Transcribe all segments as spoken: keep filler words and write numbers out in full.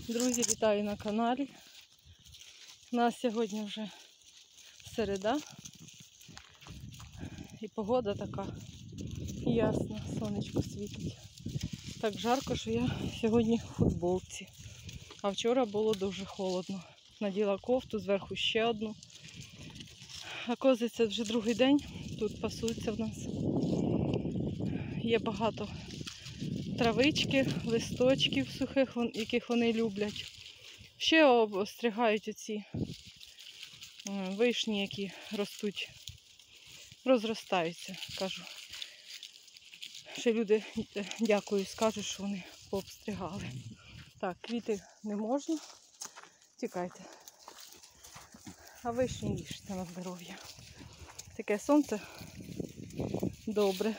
Друзі, вітаю на каналі. У нас сьогодні вже середа. І погода така ясна, сонечко світить. Так жарко, що я сьогодні в футболці. А вчора було дуже холодно. Наділа кофту, зверху ще одну. А кози це вже другий день. Тут пасуться в нас. Є багато травички, листочків сухих, яких вони люблять. Ще обстригають оці вишні, які ростуть, розростаються, кажу. Ще люди, дякую, скажуть, що вони пообстригали. Так, квіти не можна, тікайте. А вишні їжте на здоров'я. Таке сонце добре.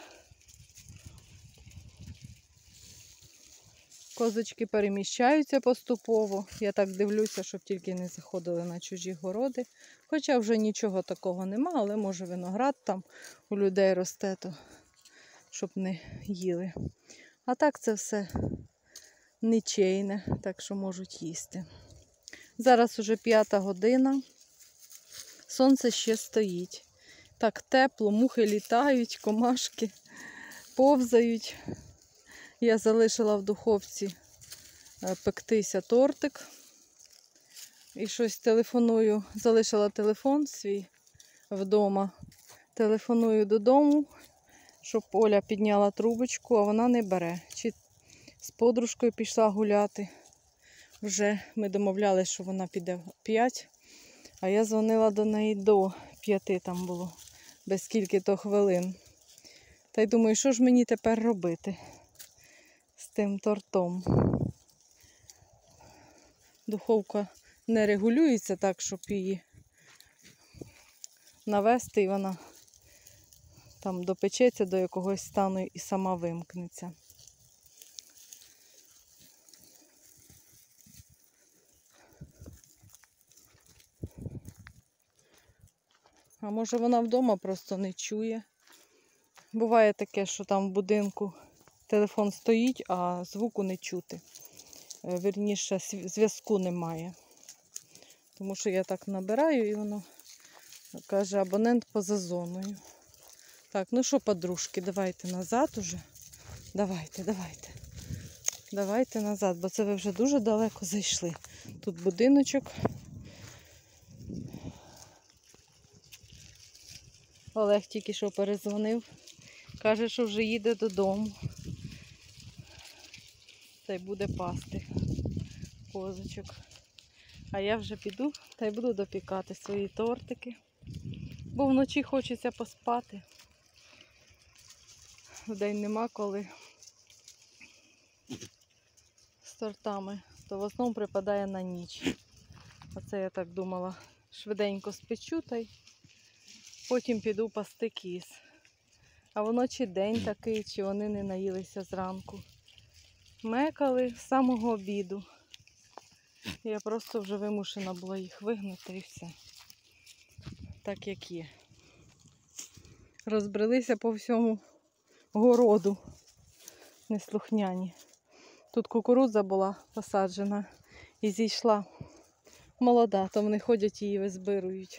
Козочки переміщаються поступово. Я так дивлюся, щоб тільки не заходили на чужі городи. Хоча вже нічого такого нема, але може виноград там у людей росте, то щоб не їли. А так це все нічейне, так що можуть їсти. Зараз уже п'ята година. Сонце ще стоїть. Так тепло, мухи літають, комашки повзають. Я залишила в духовці пектися тортик. І щось телефоную, залишила телефон свій вдома. Телефоную додому, щоб Оля підняла трубочку, а вона не бере. Чи з подружкою пішла гуляти. Вже ми домовлялися, що вона піде в п'ять. А я дзвонила до неї до п'яти, там було, без скільки-то хвилин. Та й думаю, що ж мені тепер робити з тим тортом. Духовка не регулюється так, щоб її навести, і вона там допечеться до якогось стану і сама вимкнеться. А може вона вдома просто не чує. Буває таке, що там в будинку телефон стоїть, а звуку не чути. Вірніше, зв'язку немає. Тому що я так набираю і воно каже, абонент поза зоною. Так, ну що, подружки, давайте назад уже. Давайте, давайте. Давайте назад, бо це ви вже дуже далеко зайшли. Тут будиночок. Олег тільки що перезвонив. Каже, що вже їде додому. Та й буде пасти козочок. А я вже піду та й буду допікати свої тортики. Бо вночі хочеться поспати. Вдень нема коли з тортами. То в основному припадає на ніч. Оце я так думала. Швиденько спечу та й потім піду пасти кіз. А воно чи день такий, чи вони не наїлися зранку. Мекали з самого обіду. Я просто вже вимушена була їх вигнати і все. Так як є. Розбрелися по всьому городу. Неслухняні. Тут кукурудза була посаджена і зійшла молода, то вони ходять і її визбирують.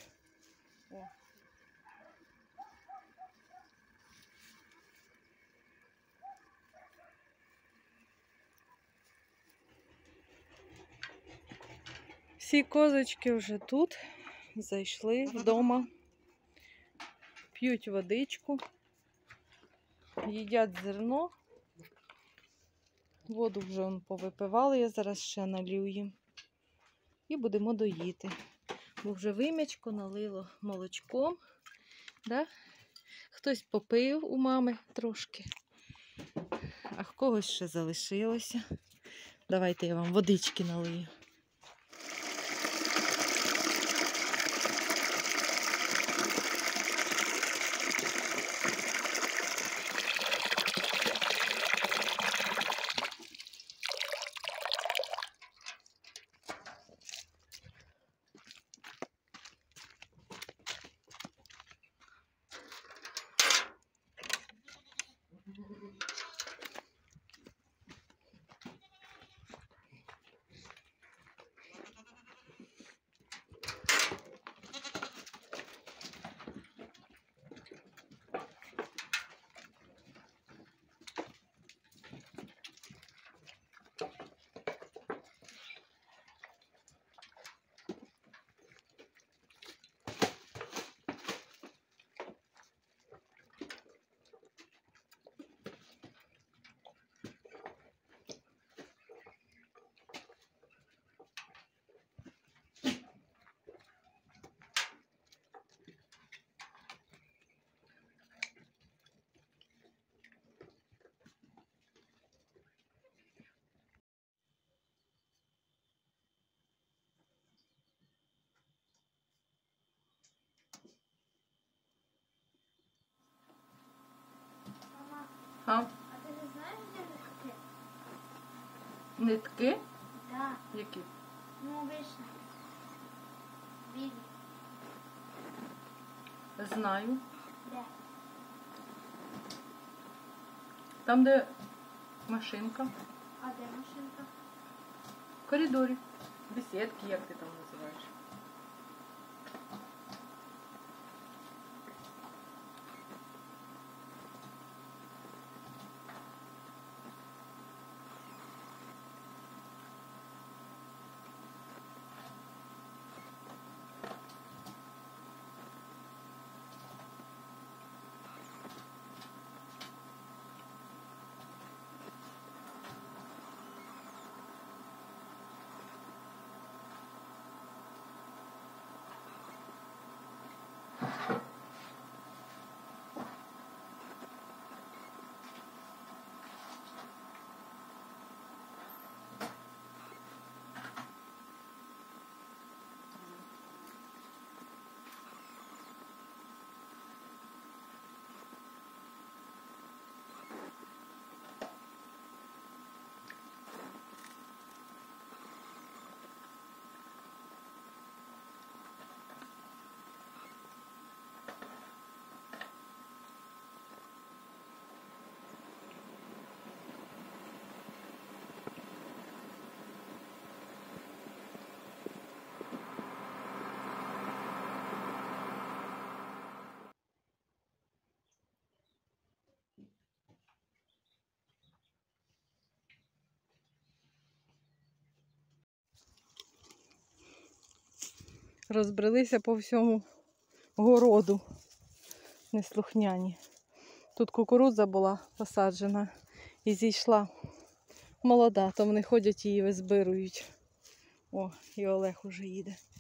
Всі козочки вже тут, зайшли вдома, п'ють водичку, їдять зерно, воду вже вон повипивали, я зараз ще налью їм і будемо доїти. Бо вже вим'ячко налило молочком, да? Хтось попив у мами трошки, а в когось ще залишилося. Давайте я вам водички налию. А? А ти не знаєш, де нитки? Нитки? Так. Які? Ну, вишня. Білі. Знаю. Де? Там, де машинка. А де машинка? В коридорі. Бесідки, як ти там називаєш. Розбрелися по всьому городу неслухняні. Тут кукурудза була посаджена і зійшла молода, то вони ходять її визбирують. О, і Олег уже їде.